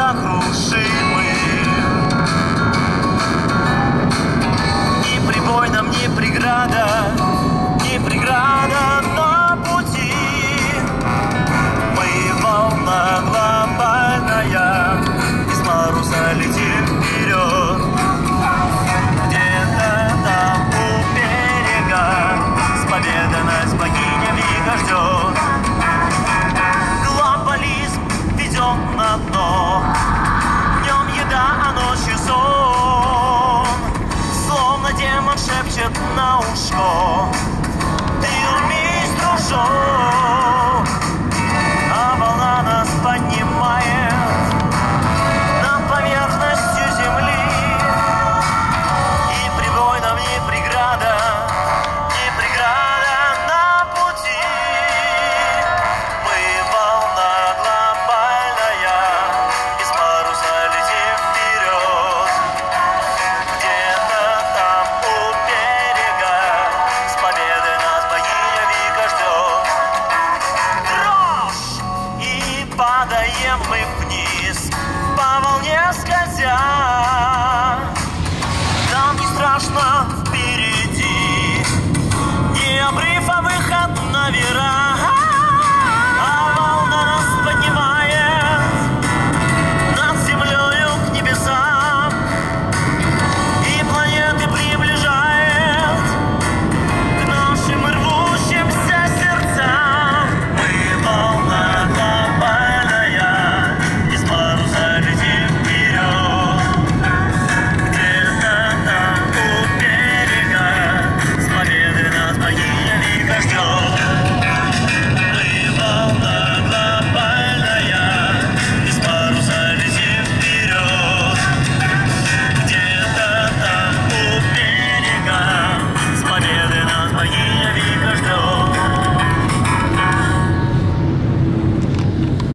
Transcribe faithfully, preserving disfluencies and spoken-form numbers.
несокрушимы. Ни прибой нам, ни преграда, ни преграда на пути. Мы волна глобальная, из паруса летим вперед. Где-то там у берега с победой нас богиня Вика ждет. Глобализм ведет на дно, днем еда, а ночью сон. Словно демон шепчет на ушко: ты умеешь, дружок. А волна нас поднимает над поверхностью земли. И прибой нам не преграда, не преграда на пути. Мы волна глобальная, из паруса летим вперед. Где-то там у берега с победой нас богиня Вика ждет. Дрожь, и падаем мы вниз, по волне скользя. Нам не страшно впереди, не обрыв, а выход на вера.